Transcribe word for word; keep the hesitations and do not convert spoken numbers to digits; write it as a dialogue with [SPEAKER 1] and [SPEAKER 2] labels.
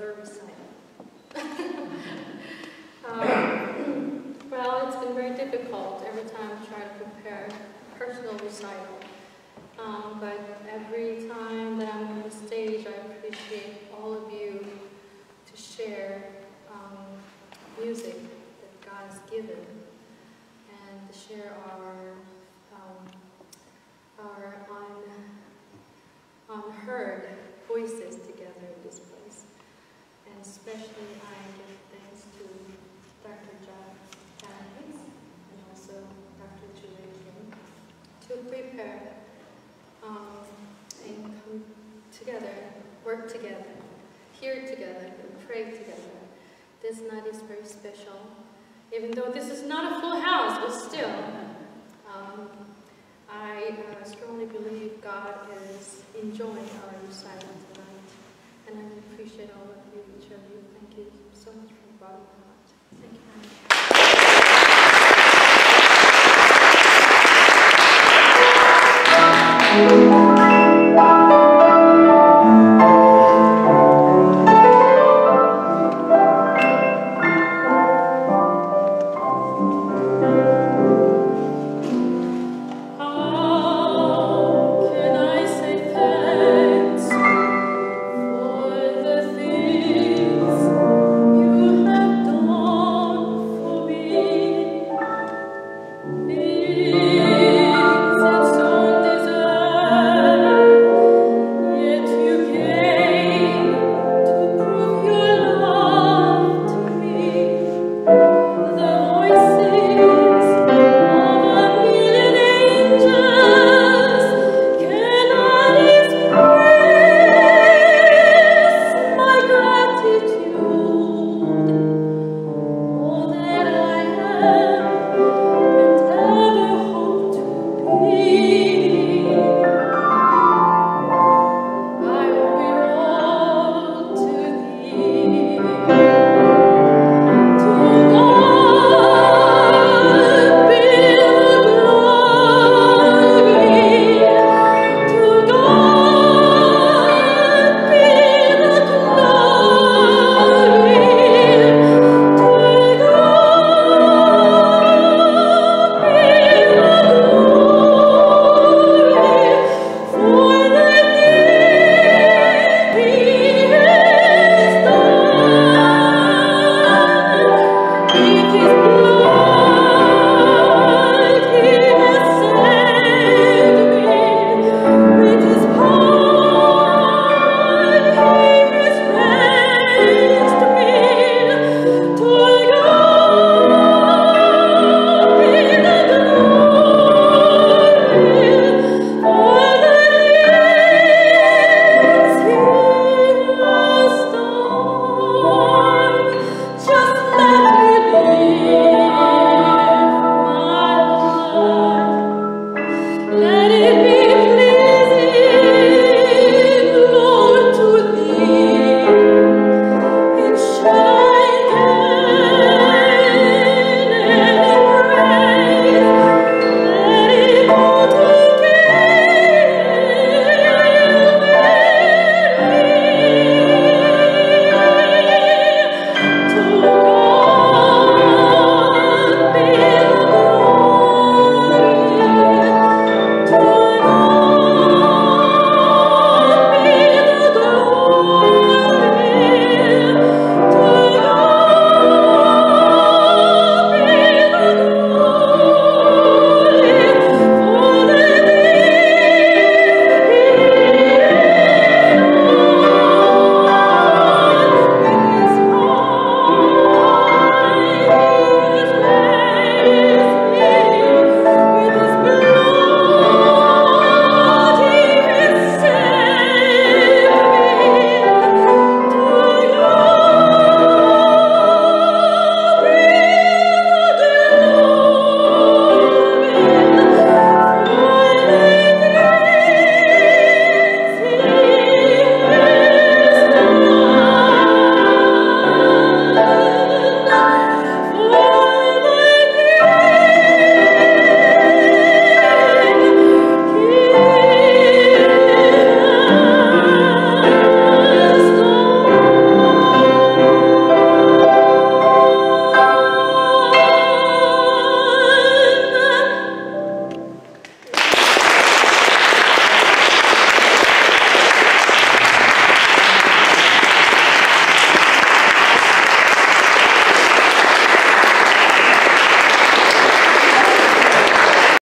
[SPEAKER 1] third recital. um, well, it's been very difficult every time I try to prepare a personal recital. Um, but every time that I'm on the stage, I appreciate all of you to share um, music that God has given and to share our um, our un, unheard voices together in this place. And especially I give thanks to Doctor John Hicks and also Doctor Julia Kim to prepare um, and come together, work together, hear together, and pray together. This night is very special. Even though this is not a full house, but still, um, I uh, strongly believe God is enjoying our recital tonight. And I appreciate all of you, each of you. Thank you so much from the bottom of my heart. Thank you.